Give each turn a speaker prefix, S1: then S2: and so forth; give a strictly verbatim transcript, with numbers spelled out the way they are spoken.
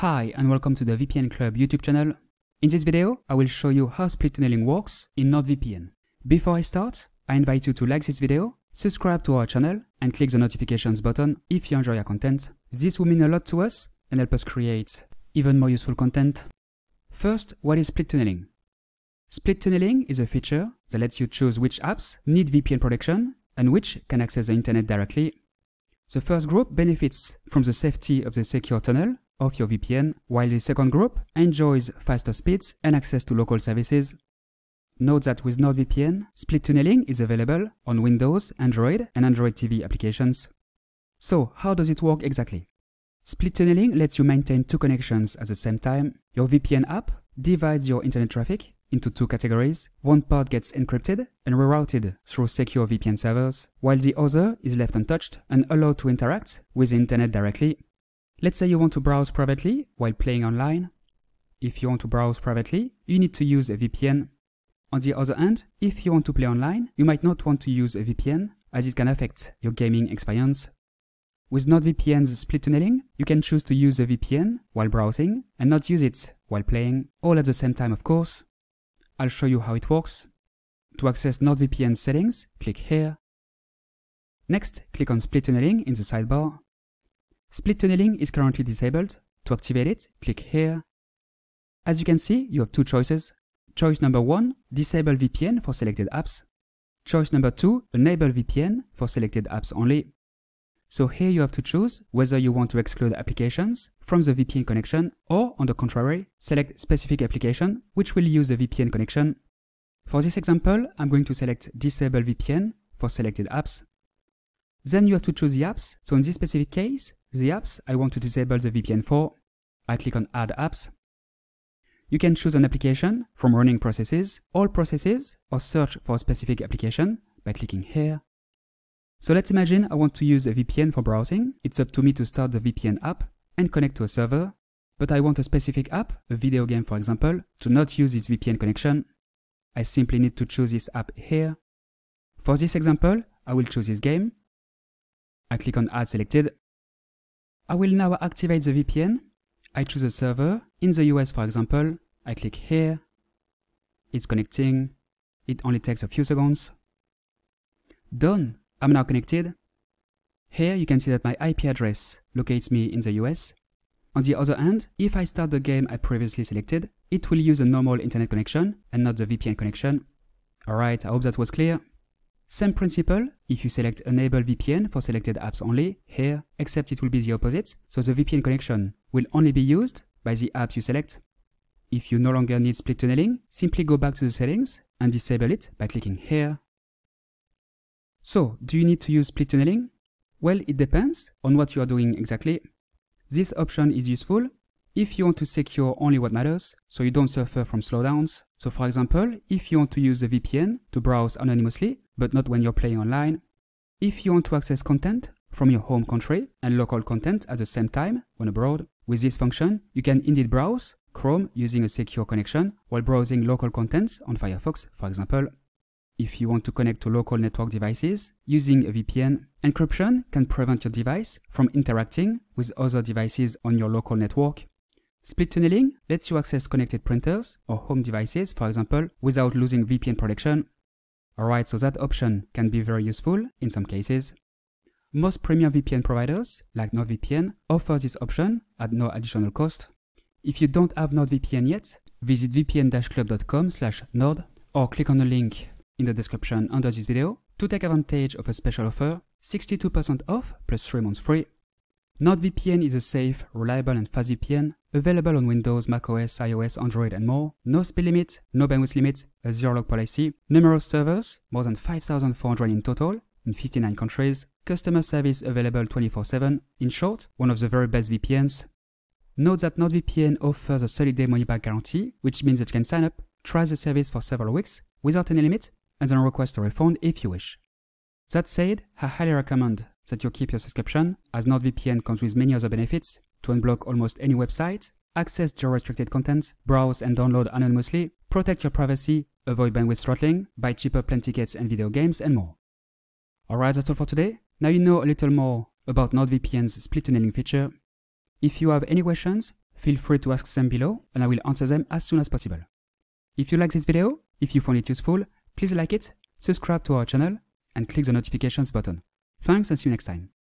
S1: Hi and welcome to the V P N Club YouTube channel. In this video, I will show you how split tunneling works in NORDVPN. Before I start, I invite you to like this video, subscribe to our channel and click the notifications button if you enjoy our content. This will mean a lot to us and help us create even more useful content. First, what is split tunneling? Split tunneling is a feature that lets you choose which apps need V P N protection and which can access the internet directly. The first group benefits from the safety of the secure tunnel of your V P N, while the second group enjoys faster speeds and access to local services. Note that with NORDVPN, split tunneling is available on Windows, Android, and Android T V applications. So, how does it work exactly? Split tunneling lets you maintain two connections at the same time. Your V P N app divides your internet traffic into two categories. One part gets encrypted and rerouted through secure V P N servers, while the other is left untouched and allowed to interact with the internet directly. Let's say you want to browse privately while playing online. If you want to browse privately, you need to use a V P N. On the other hand, if you want to play online, you might not want to use a V P N as it can affect your gaming experience. With NORDVPN's split tunneling, you can choose to use a V P N while browsing and not use it while playing, all at the same time of course. I'll show you how it works. To access NORDVPN settings, click here. Next, click on split tunneling in the sidebar. Split tunneling is currently disabled. To activate it, click here. As you can see, you have two choices. Choice number one, disable V P N for selected apps. Choice number two, enable V P N for selected apps only. So here you have to choose whether you want to exclude applications from the V P N connection or, on the contrary, select specific application which will use the V P N connection. For this example, I'm going to select disable V P N for selected apps. Then you have to choose the apps. So in this specific case, the apps I want to disable the V P N for. I click on Add Apps. You can choose an application from running processes, all processes, or search for a specific application by clicking here. So let's imagine I want to use a V P N for browsing. It's up to me to start the V P N app and connect to a server, but I want a specific app, a video game for example, to not use this V P N connection. I simply need to choose this app here. For this example, I will choose this game. I click on Add Selected. I will now activate the V P N. I choose a server. In the U S for example, I click here. It's connecting. It only takes a few seconds. Done. I'm now connected. Here you can see that my I P address locates me in the U S. On the other hand, if I start the game I previously selected, it will use a normal internet connection and not the V P N connection. Alright, I hope that was clear. Same principle if you select enable V P N for selected apps only here, except it will be the opposite, so the V P N connection will only be used by the apps you select. If you no longer need split tunneling, simply go back to the settings and disable it by clicking here. So, do you need to use split tunneling? Well, it depends on what you are doing exactly. This option is useful if you want to secure only what matters, so you don't suffer from slowdowns. So for example, if you want to use a V P N to browse anonymously, but not when you're playing online. If you want to access content from your home country and local content at the same time when abroad, with this function, you can indeed browse Chrome using a secure connection while browsing local content on Firefox, for example. If you want to connect to local network devices using a V P N, encryption can prevent your device from interacting with other devices on your local network. Split tunneling lets you access connected printers or home devices, for example, without losing V P N protection. Alright, so that option can be very useful in some cases. Most premium V P N providers, like NORDVPN, offer this option at no additional cost. If you don't have NORDVPN yet, visit v p n dash club dot com slash nord or click on the link in the description under this video to take advantage of a special offer, sixty-two percent off plus three months free. NORDVPN is a safe, reliable and fast V P N, available on Windows, macOS, iOS, Android and more. No speed limit, no bandwidth limit, a zero log policy, numerous servers, more than five thousand four hundred in total, in fifty-nine countries, customer service available twenty-four seven, in short, one of the very best V P Ns. Note that NORDVPN offers a thirty day money back guarantee, which means that you can sign up, try the service for several weeks, without any limit, and then request a refund if you wish. That said, I highly recommend that you keep your subscription, as NORDVPN comes with many other benefits: to unblock almost any website, access geo-restricted content, browse and download anonymously, protect your privacy, avoid bandwidth throttling, buy cheaper plane tickets and video games, and more. Alright, that's all for today. Now you know a little more about NORDVPN's split tunneling feature. If you have any questions, Feel free to ask them below and I will answer them as soon as possible. If you like this video, if you found it useful, please like it, subscribe to our channel and click the notifications button. Thanks and see you next time.